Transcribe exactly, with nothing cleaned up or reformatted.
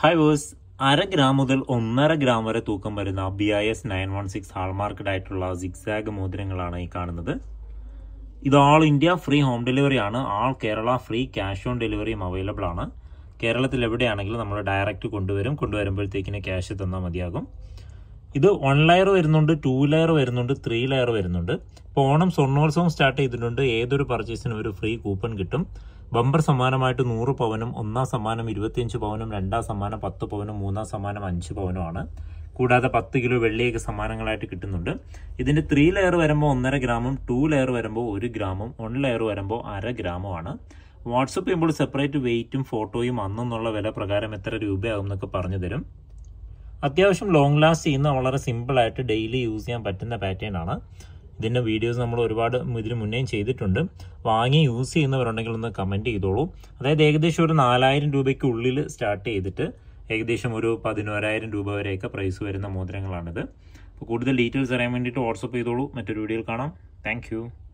Hi verse, അര gram മുതൽ ഒന്നര ഗ്രാം വരെ തൂക്കം വരുന്ന B I S nine one six hallmarked ആയിട്ടുള്ള സിക്സാഗ് മോതിരങ്ങളാണ് ഈ കാണുന്നത്. ഇത് all India free home delivery ആണ്. All Kerala free cash on ഡെലിവറിയും അവൈലബിൾ ആണ്. കേരളത്തിൽ എവിടെയാണെങ്കിലും നമ്മൾ ഡയറക്റ്റ് കൊണ്ടുവരും. കൊണ്ടുവരുമ്പോഴത്തേക്കിന് ക്യാഷ് തന്നാൽ മതിയാകും. ഇത് വൺ ലെയർ വരുന്നുണ്ട്, ടു ലെയർ വരുന്നുണ്ട്, ത്രീ ലെയർ വരുന്നുണ്ട്. ഇപ്പോൾ ഓണം സ്വർണ്ണോത്സവം സ്റ്റാർട്ട് ചെയ്തിട്ടുണ്ട്. ഏതൊരു പർച്ചേസിനും ഒരു ഫ്രീ കൂപ്പൺ കിട്ടും. ബമ്പർ സമ്മാനമായിട്ട് നൂറ് പവനും, ഒന്നാം സമ്മാനം ഇരുപത്തിയഞ്ച് പവനും, രണ്ടാം സമ്മാനം പത്ത് പവനും, മൂന്നാം സമ്മാനം അഞ്ച് പവനുമാണ്. കൂടാതെ പത്ത് കിലോ വെള്ളിയൊക്കെ സമ്മാനങ്ങളായിട്ട് കിട്ടുന്നുണ്ട്. ഇതിന്റെ ത്രീ ലെയർ വരുമ്പോൾ ഒന്നര ഗ്രാമും, ടു ലെയർ വരുമ്പോൾ ഒരു ഗ്രാമും, വൺ ലെയർ വരുമ്പോൾ അര ഗ്രാമുമാണ്. വാട്സപ്പ് ചെയ്യുമ്പോൾ സെപ്പറേറ്റ് വെയിറ്റും ഫോട്ടോയും അന്നെന്നുള്ള വില പ്രകാരം എത്ര രൂപയാകും എന്നൊക്കെ പറഞ്ഞു തരും. അത്യാവശ്യം ലോങ് ലാസ്റ്റ് ചെയ്യുന്ന വളരെ സിമ്പിളായിട്ട് ഡെയിലി യൂസ് ചെയ്യാൻ പറ്റുന്ന പാറ്റേൺ ആണ്. ഇതിൻ്റെ വീഡിയോസ് നമ്മൾ ഒരുപാട് ഇതിന് മുന്നേയും ചെയ്തിട്ടുണ്ട്. വാങ്ങി യൂസ് ചെയ്യുന്നവരുണ്ടെങ്കിൽ ഒന്ന് കമൻറ്റ് ചെയ്തോളൂ. അതായത് ഏകദേശം ഒരു നാലായിരം രൂപയ്ക്ക് ഉള്ളിൽ സ്റ്റാർട്ട് ചെയ്തിട്ട് ഏകദേശം ഒരു പതിനോരായിരം രൂപ വരെയൊക്കെ പ്രൈസ് വരുന്ന മോതിരങ്ങളാണിത്. അപ്പോൾ കൂടുതൽ ഡീറ്റെയിൽസ് അറിയാൻ വേണ്ടിയിട്ട് വാട്സപ്പ് ചെയ്തോളൂ. മറ്റൊരു വീഡിയോയിൽ കാണാം. താങ്ക്